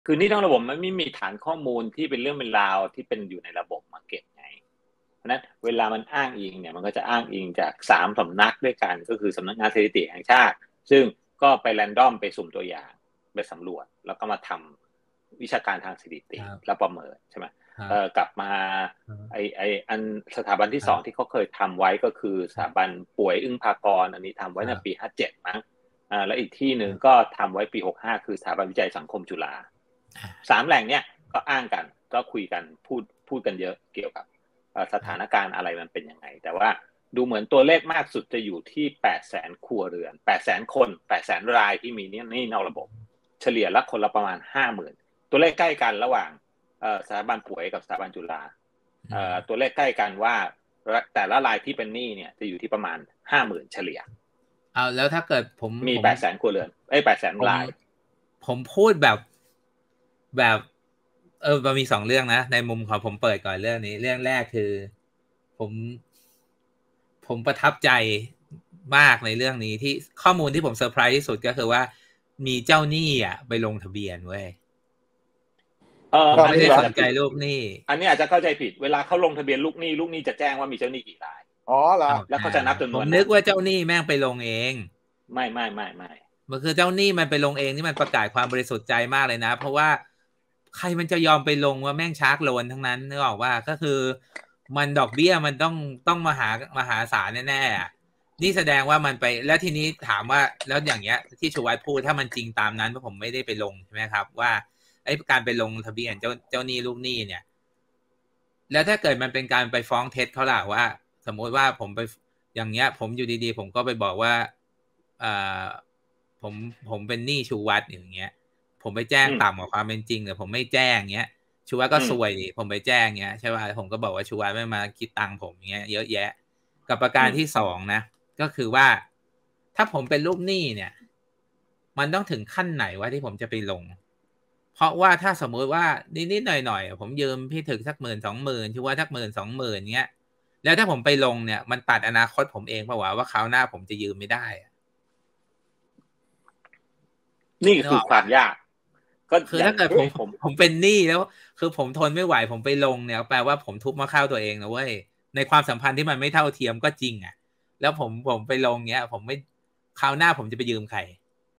คือนี่ทั้งระบบมันไม่มีฐานข้อมูลที่เป็นเรื่องเป็นราวที่เป็นอยู่ในระบบมาเก็บไงเพราะนั้นเวลามันอ้างอิงเนี่ยมันก็จะอ้างอิงจาก3 สำนักด้วยกันก็คือสำนักงานสถิติแห่งชาติซึ่งก็ไปแรนดอมไปสุ่มตัวอย่างไปสำรวจแล้วก็มาทำวิชาการทางสถิติแล้วประเมินใช่ไหมกลับมาอันสถาบันที่2ที่เขาเคยทำไว้ก็คือสถาบันป่วยอึ้งภากรอันนี้ทำไว้ในปี57มั้งแล้วอีกที่หนึ่งก็ทำไว้ปี65คือสถาบันวิจัยสังคมจุฬา3 แหล่งเนี้ยก็อ้างกันก็คุยกันพูดกันเยอะเกี่ยวกับสถานการณ์อะไรมันเป็นยังไงแต่ว่าดูเหมือนตัวเลขมากสุดจะอยู่ที่800,000 ครัวเรือน800,000 คน800,000 รายที่มีนี่นอกระบบเฉลี่ยละคนละประมาณ 50,000 ตัวเลขใกล้กันระหว่างสถาบันป่วยกับสถาบันจุฬาตัวเลขใกล้กันว่าแต่ละรายที่เป็นหนี้เนี่ยจะอยู่ที่ประมาณ 50,000 เฉลี่ยเอาแล้วถ้าเกิดผมมี800,000 ครัวเรือน800,000 รายผมพูดแบบมันมี2 เรื่องนะในมุมของผมเปิดก่อนเรื่องนี้เรื่องแรกคือผมประทับใจมากในเรื่องนี้ที่ข้อมูลที่ผมเซอร์ไพรส์ที่สุดก็คือว่ามีเจ้าหนี้ไปลงทะเบียนเว้ยไม่ได้สนใจลูกหนี้อันนี้อาจจะเข้าใจผิดเวลาเขาลงทะเบียนลูกหนี้จะแจ้งว่ามีเจ้าหนี้กี่รายเหรอแล้วเขาจะนับจำนวนผมนึกว่าเจ้าหนี้แม่งไปลงเองไม่มันคือเจ้าหนี้มันไปลงเองนี่มันประกาศความบริสุทธิ์ใจมากเลยนะเพราะว่าใครมันจะยอมไปลงว่าแม่งชาร์จโลนทั้งนั้นนึกออกว่าก็คือมันดอกเบี้ยมันต้องมหาศาลแน่ๆนี่แสดงว่ามันไปแล้วทีนี้ถามว่าแล้วอย่างเงี้ยที่ชูวัฒน์พูดถ้ามันจริงตามนั้นเพราะผมไม่ได้ไปลงใช่ไหมครับว่าไอ้การไปลงทะเบียนเจ้าหนี้ลูกหนี้เนี่ยแล้วถ้าเกิดมันเป็นการไปฟ้องเท็จเขาล่ะว่าสมมติว่าผมไปอย่างเงี้ยผมอยู่ดีๆผมก็ไปบอกว่าผมเป็นหนี้ชูวัฒน์อย่างเงี้ยผมไปแจ้งต่ำกว่าความเป็นจริงหรือผมไม่แจ้งเงี้ยชูวัฒน์ก็ซวยดิผมไปแจ้งเงี้ยใช่ป่ะผมก็บอกว่าชูวัฒน์ไม่มาคิดตังค์ผมเงี้ยเยอะแยะกับประการที่2นะก็คือว่าถ้าผมเป็นลูกหนี้เนี่ยมันต้องถึงขั้นไหนวะที่ผมจะไปลงเพราะว่าถ้าสมมติว่านิดๆหน่อยๆผมยืมพี่ถึงสัก10,000-20,000ชูวัฒน์สัก10,000-20,000เงี้ยแล้วถ้าผมไปลงเนี่ยมันตัดอนาคตผมเองป่ะว่าคราวหน้าผมจะยืมไม่ได้นี่คือความยากก็คือถ้าเกิดผมเป็นหนี้แล้วคือผมทนไม่ไหวผมไปลงเนี่ยแปลว่าผมทุบมะข้าวตัวเองนะเว้ยในความสัมพันธ์ที่มันไม่เท่าเทียมก็จริงแล้วผมไปลงเงี้ยผมไม่คราวหน้าผมจะไปยืมใคร